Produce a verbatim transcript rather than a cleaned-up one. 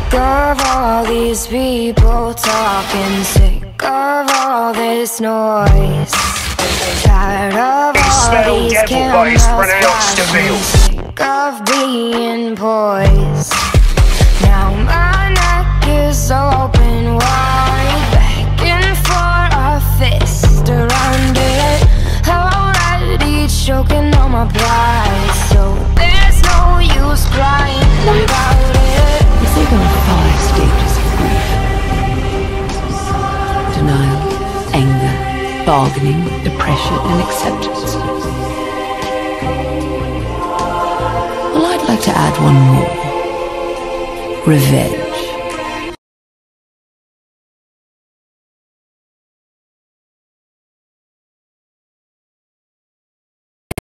of all these people talking, sick of all this noise, tired of all these cameras flashing, sick of being poised. Now my neck is open wide, begging for a fist around it, already choking on my pride, so there's no use crying about it. You say there are five stages of grief: denial, anger, bargaining, depression, and acceptance. Well, I'd like to add one more: revenge.